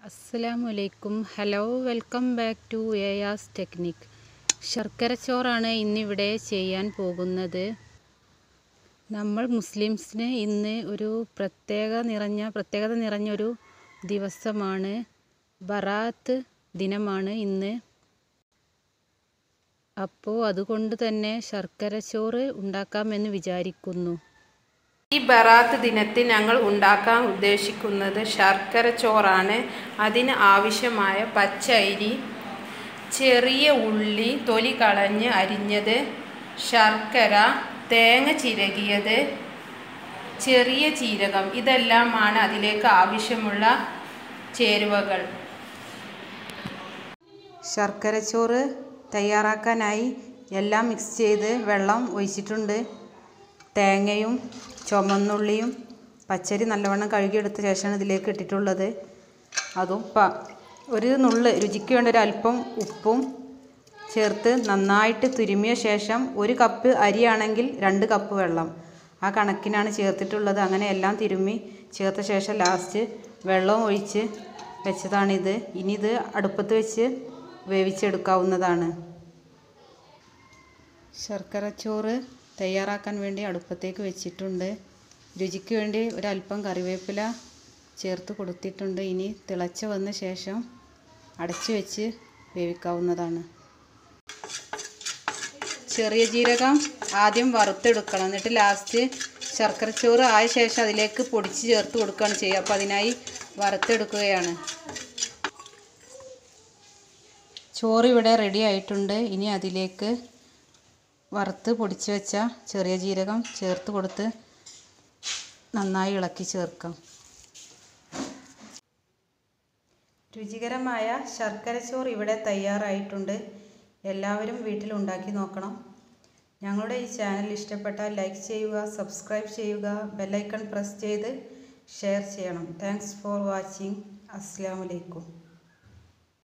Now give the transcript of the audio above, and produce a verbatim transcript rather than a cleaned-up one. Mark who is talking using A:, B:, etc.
A: അസ്സലാമലൈക്കും. Hello, welcome back to Ayas technique. ശർക്കര ചോറാണ് ഇന്നിവിടെ ചെയ്യാൻ പോകുന്നത്. നമ്മൾ മുസ്ലിംസിന് ഇന്ന് ഒരു പ്രത്യേക നിറഞ്ഞ പ്രത്യേകത നിറഞ്ഞൊരു ദിവസമാണ്. ബറാത്ത് ദിനമാണ് ഇന്ന്. അപ്പോൾ അതുകൊണ്ട് തന്നെ ശർക്കര ചോറ് ഉണ്ടാക്കാമെന്ന് വിചാരിക്കുന്നു. ഈ ബറാത്ത് ദിനത്തിൽ ഞങ്ങൾ ഉണ്ടാക്കാൻ ഉദ്ദേശിക്കുന്നത് ശർക്കര ചോറാണ്. അതിന് ആവശ്യമായ പച്ച അരി, ചെറിയ ഉള്ളി തൊലി കളഞ്ഞ് അരിഞ്ഞത്, ശർക്കര, തേങ്ങ ചിരകിയത്, ചെറിയ ജീരകം, ഇതെല്ലാമാണ് അതിലേക്ക് ആവശ്യമുള്ള ചേരുവകൾ. ശർക്കര ചോറ് തയ്യാറാക്കാനായി എല്ലാം മിക്സ് ചെയ്ത് വെള്ളം ഒഴിച്ചിട്ടുണ്ട്. തേങ്ങയും ചുമന്നുള്ളിയും പച്ചരി നല്ലവണ്ണം കഴുകിയെടുത്ത ശേഷമാണ് ഇതിലേക്ക് ഇട്ടിട്ടുള്ളത്. അതും പ ഒരു നുള്ള് രുചിക്ക് വേണ്ട ഒരു അല്പം ഉപ്പും ചേർത്ത് നന്നായിട്ട് തുരുമിയ ശേഷം ഒരു കപ്പ് അരിയാണെങ്കിൽ രണ്ട് കപ്പ് വെള്ളം, ആ കണക്കിനാണ് ചേർത്തിട്ടുള്ളത്. അങ്ങനെ എല്ലാം തിരുമ്മി ചേർത്ത ശേഷം ലാസ്റ്റ് വെള്ളവും ഒഴിച്ച് വെച്ചതാണിത്. ഇനി ഇത് അടുപ്പത്ത് വെച്ച് വേവിച്ചെടുക്കാവുന്നതാണ്. ശർക്കര ചോറ് തയ്യാറാക്കാൻ വേണ്ടി അടുപ്പത്തേക്ക് വെച്ചിട്ടുണ്ട്. രുചിക്ക് വേണ്ടി ഒരല്പം കറിവേപ്പില ചേർത്ത് കൊടുത്തിട്ടുണ്ട്. ഇനി തിളച്ച് വന്ന ശേഷം അടച്ചു വെച്ച് വേവിക്കാവുന്നതാണ്. ചെറിയ ജീരകം ആദ്യം വറുത്തെടുക്കണം. എന്നിട്ട് ലാസ്റ്റ് ശർക്കര ചോറ് ആയ ശേഷം അതിലേക്ക് പൊടിച്ച് ചേർത്ത് കൊടുക്കുകയാണ് ചെയ്യുക. അപ്പോൾ അതിനായി വറുത്തെടുക്കുകയാണ്. ചോറ് ഇവിടെ റെഡി ആയിട്ടുണ്ട്. ഇനി അതിലേക്ക് വറുത്ത് പൊടിച്ച് വെച്ച ചെറിയ ജീരകം ചേർത്ത് കൊടുത്ത് നന്നായി ഇളക്കി ചേർക്കാം. രുചികരമായ ശർക്കര ചോറ് ഇവിടെ തയ്യാറായിട്ടുണ്ട്. എല്ലാവരും വീട്ടിൽ ഉണ്ടാക്കി നോക്കണം. ഞങ്ങളുടെ ഈ ചാനൽ ഇഷ്ടപ്പെട്ടാൽ ലൈക്ക് ചെയ്യുക, സബ്സ്ക്രൈബ് ചെയ്യുക, ബെല്ലൈക്കൺ പ്രസ് ചെയ്ത് ഷെയർ ചെയ്യണം. Thanks for watching. അസ്സലാമു അലൈക്കും.